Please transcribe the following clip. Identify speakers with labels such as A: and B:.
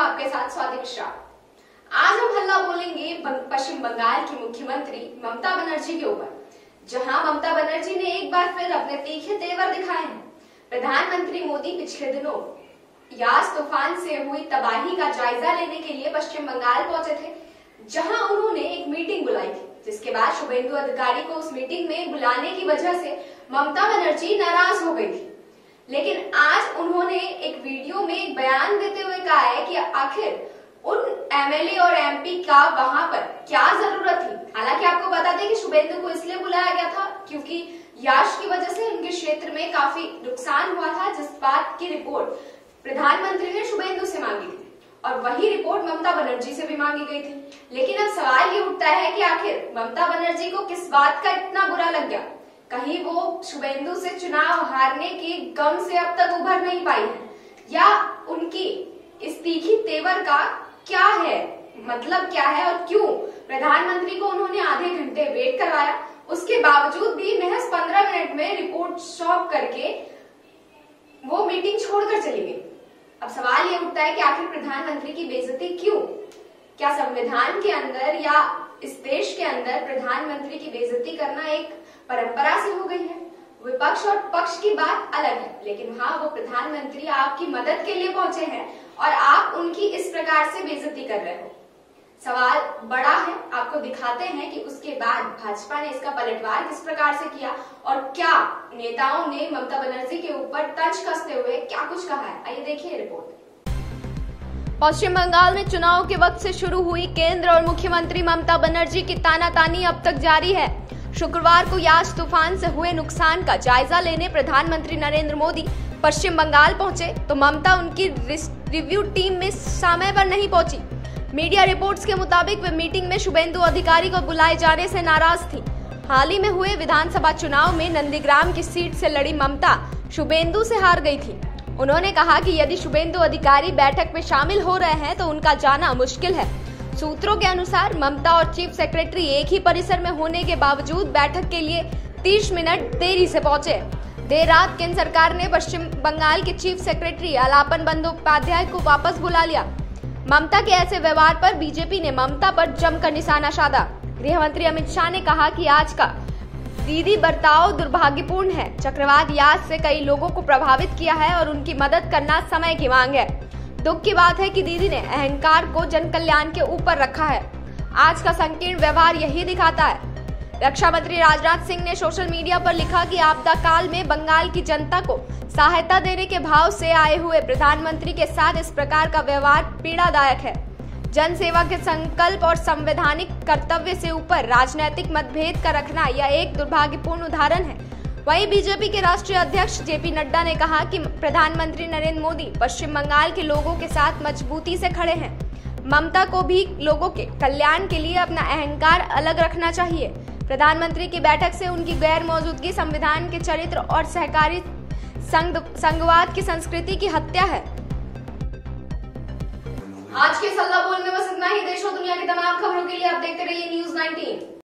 A: आपके साथ स्वाति श्राव। आज हम हल्ला बोलेंगे पश्चिम बंगाल की मुख्यमंत्री ममता बनर्जी के ऊपर, जहां ममता बनर्जी ने एक बार फिर अपने तीखे तेवर दिखाए हैं। प्रधानमंत्री मोदी पिछले दिनों यास तूफान से हुई तबाही का जायजा लेने के लिए पश्चिम बंगाल पहुंचे थे, जहां उन्होंने एक मीटिंग बुलाई थी, जिसके बाद शुभेंदु अधिकारी को उस मीटिंग में बुलाने की वजह से ममता बनर्जी नाराज हो गई थी। लेकिन आज उन्होंने एक वीडियो में एक बयान देते हुए कहा है कि आखिर उन एमएलए और एमपी का वहां पर क्या जरूरत थी। हालांकि आपको बता दें कि शुभेंदु को इसलिए बुलाया गया था क्योंकि यास की वजह से उनके क्षेत्र में काफी नुकसान हुआ था, जिस बात की रिपोर्ट प्रधानमंत्री ने शुभेंदु से मांगी थी और वही रिपोर्ट ममता बनर्जी से भी मांगी गई थी। लेकिन अब सवाल ये उठता है कि आखिर ममता बनर्जी को किस बात का इतना बुरा लग गया। कहीं वो शुभेंदु से चुनाव हारने की गम से अब तक उभर नहीं पाई है, या उनकी इस तीखी तेवर का क्या है, मतलब क्या है और क्यों प्रधानमंत्री को उन्होंने आधे घंटे वेट करवाया, उसके बावजूद भी महज 15 मिनट में रिपोर्ट सौंप करके वो मीटिंग छोड़कर चली गई। अब सवाल ये उठता है कि आखिर प्रधानमंत्री की बेइज्जती क्यों? क्या संविधान के अंदर या इस देश के अंदर प्रधानमंत्री की बेइज्जती करना एक परंपरा से हो गई है? विपक्ष और पक्ष की बात अलग है, लेकिन हाँ, वो प्रधानमंत्री आपकी मदद के लिए पहुंचे हैं और आप उनकी इस प्रकार से बेइज्जती कर रहे हो। सवाल बड़ा है, आपको दिखाते हैं कि उसके बाद भाजपा ने इसका पलटवार किस प्रकार से किया और क्या नेताओं ने ममता बनर्जी के ऊपर तंज कसते हुए क्या कुछ कहा है। आइए देखिए रिपोर्ट।
B: पश्चिम बंगाल में चुनाव के वक्त से शुरू हुई केंद्र और मुख्यमंत्री ममता बनर्जी की तानातानी अब तक जारी है। शुक्रवार को यास तूफान से हुए नुकसान का जायजा लेने प्रधानमंत्री नरेंद्र मोदी पश्चिम बंगाल पहुंचे, तो ममता उनकी रिव्यू टीम में समय पर नहीं पहुंची। मीडिया रिपोर्ट्स के मुताबिक वे मीटिंग में शुभेंदु अधिकारी को बुलाए जाने से नाराज थी। हाल ही में हुए विधानसभा चुनाव में नंदीग्राम की सीट से लड़ी ममता शुभेंदु से हार गई थी। उन्होंने कहा कि यदि शुभेंदु अधिकारी बैठक में शामिल हो रहे हैं तो उनका जाना मुश्किल है। सूत्रों के अनुसार ममता और चीफ सेक्रेटरी एक ही परिसर में होने के बावजूद बैठक के लिए 30 मिनट देरी से पहुंचे। देर रात केंद्र सरकार ने पश्चिम बंगाल के चीफ सेक्रेटरी अलापन बंदोपाध्याय को वापस बुला लिया। ममता के ऐसे व्यवहार पर बीजेपी ने ममता पर जमकर निशाना साधा। गृह मंत्री अमित शाह ने कहा कि आज का दीदी बर्ताव दुर्भाग्यपूर्ण है। चक्रवात यास से कई लोगों को प्रभावित किया है और उनकी मदद करना समय की मांग है। दुख की बात है कि दीदी ने अहंकार को जन कल्याण के ऊपर रखा है। आज का संकीर्ण व्यवहार यही दिखाता है। रक्षा मंत्री राजनाथ सिंह ने सोशल मीडिया पर लिखा कि आपदा काल में बंगाल की जनता को सहायता देने के भाव से आए हुए प्रधानमंत्री के साथ इस प्रकार का व्यवहार पीड़ादायक है। जन सेवा के संकल्प और संवैधानिक कर्तव्य से ऊपर राजनीतिक मतभेद का रखना यह एक दुर्भाग्यपूर्ण उदाहरण है। वहीं बीजेपी के राष्ट्रीय अध्यक्ष जेपी नड्डा ने कहा कि प्रधानमंत्री नरेंद्र मोदी पश्चिम बंगाल के लोगों के साथ मजबूती से खड़े हैं। ममता को भी लोगों के कल्याण के लिए अपना अहंकार अलग रखना चाहिए। प्रधानमंत्री की बैठक से उनकी गैर मौजूदगी संविधान के चरित्र और सहकारी संघवाद की संस्कृति की हत्या है।
A: आज के सल्ला बोल में बस इतना ही। देश और दुनिया की तमाम खबरों के लिए आप देखते रहिए न्यूज़ 19।